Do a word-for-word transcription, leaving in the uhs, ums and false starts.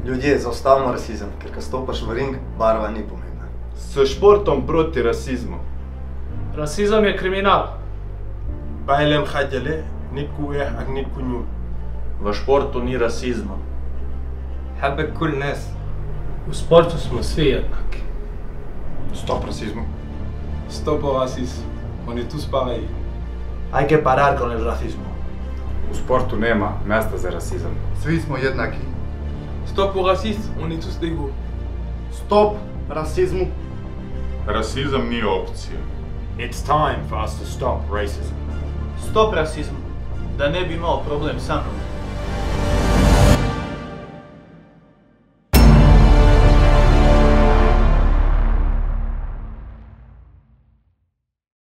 Ljudje, zaustavimo rasizem, ker ko stopaš v ring, barva ni pomembna. S športom proti rasizmu. Rasizem je kriminal. Bàyyi leen xaajale nit ku weex ak nit ku ñuul. V športu ni rasizma. حبك كل الناس. U sportu smo svi jednaki. Stop rasizmu. Stop au racisme. On est tous pareils. Hay que parar con el racismo. U sportu nema mesta za rasizam. Svi smo jednaki. Stop au racisme, on est tous égaux. Stop rasizmu. Rasizam nije opcija. It's time for us to stop racism. Stop rasizmu, da ne bi imao problem sa mnom.